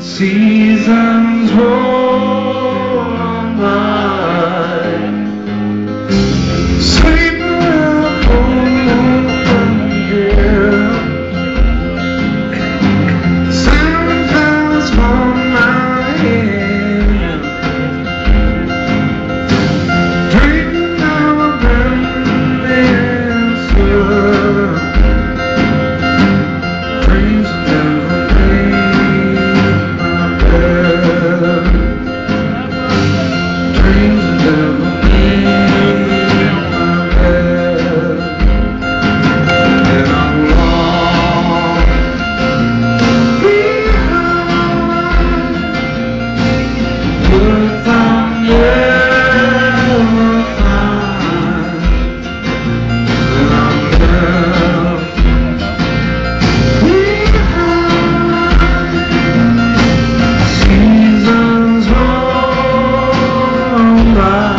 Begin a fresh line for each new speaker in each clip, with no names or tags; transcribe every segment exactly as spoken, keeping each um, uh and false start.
Seasons roll on by, sleeping open here. Sound falls from my head, dreaming of a brand answer. Dreams never dreams never made my bed, and I'm lost behind words I'll never find, and I'm left behind. Seasons roll by.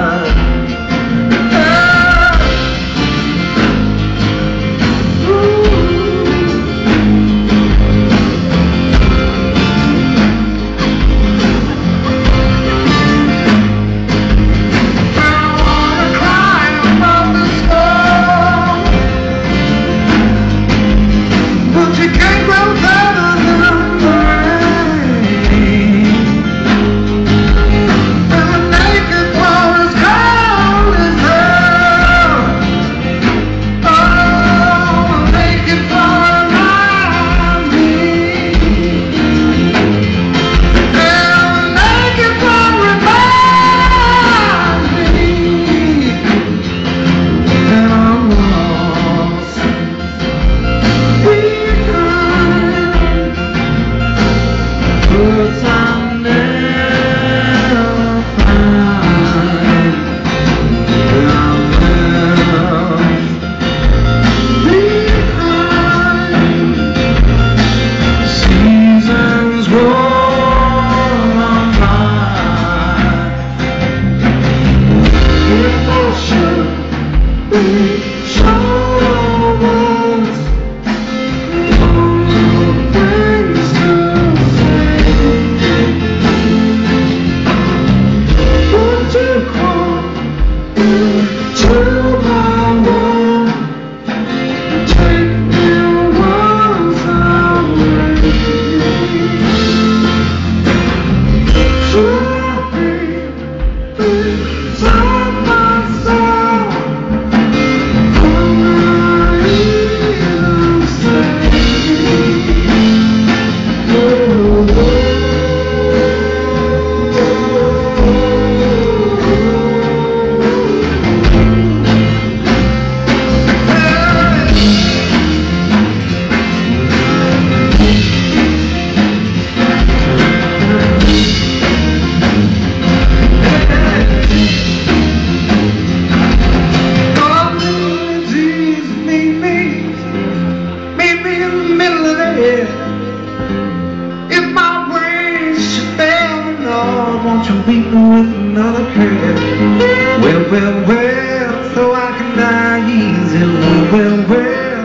Won't you meet me with another prayer? Well, well, well, so I can die easy. Well, well, well,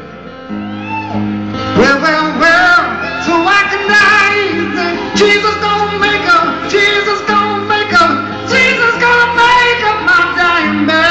well, well, well, so I can die easy. Jesus gonna make up, Jesus gonna make up, Jesus gonna make up my dying bed.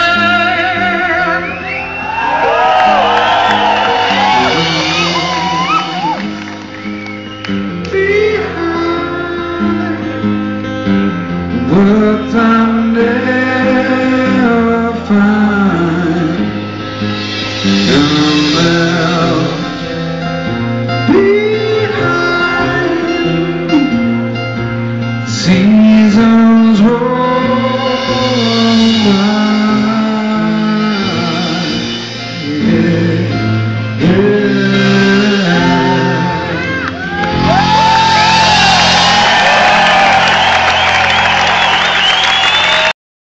Words I'll never find, and I'm left behind. See